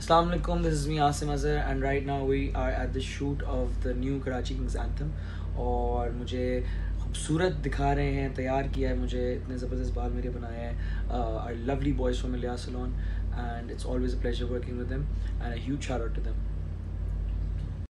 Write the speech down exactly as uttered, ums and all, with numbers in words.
Assalamu alaikum, this is me Asim Azhar and right now we are at the shoot of the new Karachi Kings anthem और मुझे खूबसूरत दिखा रहे हैं, तैयार किया है मुझे, इतने ज़बरदस्त बाल मेरे बनाए हैं our lovely boys from Ilyas Salon and it's always a pleasure working with them and a huge shout out to them.